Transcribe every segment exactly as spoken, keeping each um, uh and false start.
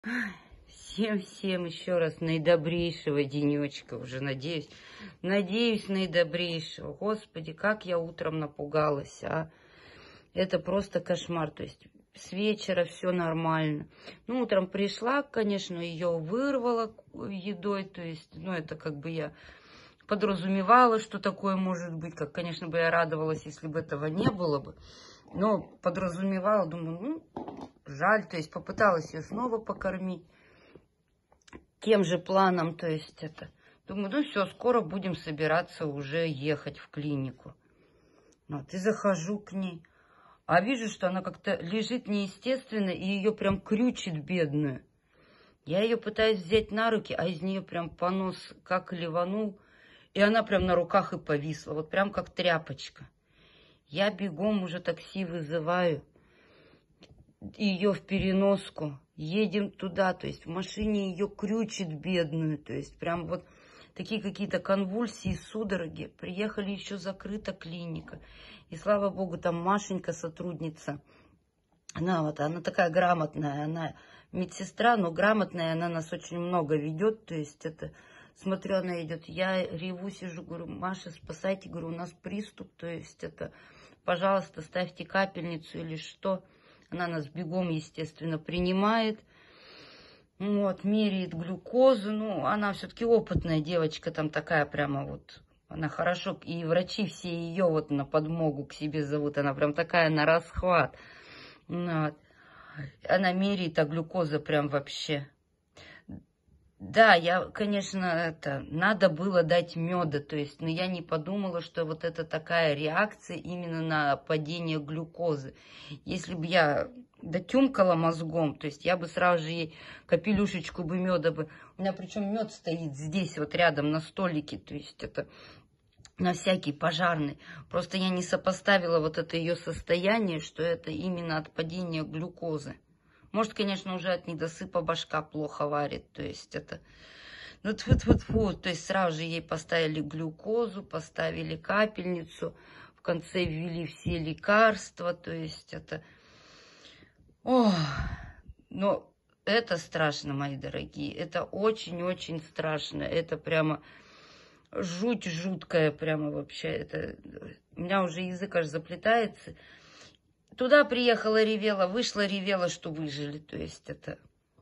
Всем-всем еще раз наидобрейшего денечка уже, надеюсь. Надеюсь, наидобрейшего. Господи, как я утром напугалась, а. Это просто кошмар. То есть с вечера все нормально. Ну, утром пришла, конечно, ее вырвала едой. То есть, ну, это как бы я подразумевала, что такое может быть. Как, конечно, бы я радовалась, если бы этого не было бы. Но подразумевала, думаю, ну, жаль. То есть попыталась ее снова покормить. Тем же планом, то есть это. Думаю, ну все, скоро будем собираться уже ехать в клинику. Вот, и захожу к ней. А вижу, что она как-то лежит неестественно, и ее прям крючит бедную. Я ее пытаюсь взять на руки, а из нее прям понос как ливанул. И она прям на руках и повисла, вот прям как тряпочка. Я бегом уже такси вызываю. Ее в переноску, едем туда, то есть в машине ее крючит бедную, то есть прям вот такие какие-то конвульсии, судороги. Приехали, еще закрыта клиника, и слава богу, там Машенька, сотрудница, она вот, она такая грамотная, она медсестра, но грамотная, она нас очень много ведет, то есть это, смотрю, она идет, я реву, сижу, говорю, Маша, спасайте, говорю, у нас приступ, то есть это, пожалуйста, ставьте капельницу или что. Она нас бегом, естественно, принимает. Вот, меряет глюкозу. Ну, она все-таки опытная девочка, там такая прямо вот. Она хорошо, и врачи все ее вот на подмогу к себе зовут. Она прям такая на расхват. Вот. Она меряет, а глюкоза прям вообще. Да, я, конечно, это, надо было дать меда, то есть, но я не подумала, что вот это такая реакция именно на падение глюкозы. Если бы я дотюмкала мозгом, то есть я бы сразу же ей капелюшечку бы меда бы, у меня причем мед стоит здесь вот рядом на столике, то есть это на всякий пожарный. Просто я не сопоставила вот это ее состояние, что это именно от падения глюкозы. Может, конечно, уже от недосыпа башка плохо варит, то есть это... Ну, тьфу-тьфу-тьфу, то есть сразу же ей поставили глюкозу, поставили капельницу, в конце ввели все лекарства, то есть это... Ох, но это страшно, мои дорогие, это очень-очень страшно, это прямо жуть жуткая, прямо вообще, это... У меня уже язык аж заплетается. Туда приехала, ревела, вышла, ревела, что выжили. То есть это...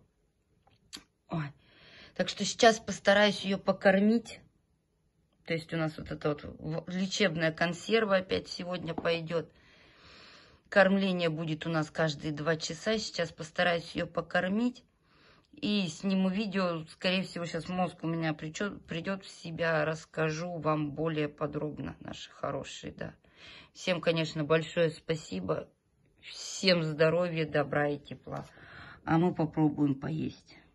Ой. Так что сейчас постараюсь ее покормить. То есть у нас вот эта вот лечебная консерва опять сегодня пойдет. Кормление будет у нас каждые два часа. Сейчас постараюсь ее покормить. И сниму видео. Скорее всего, сейчас мозг у меня придет, придет в себя. Расскажу вам более подробно, наши хорошие, да. Всем, конечно, большое спасибо. Всем здоровья, добра и тепла. А мы попробуем поесть.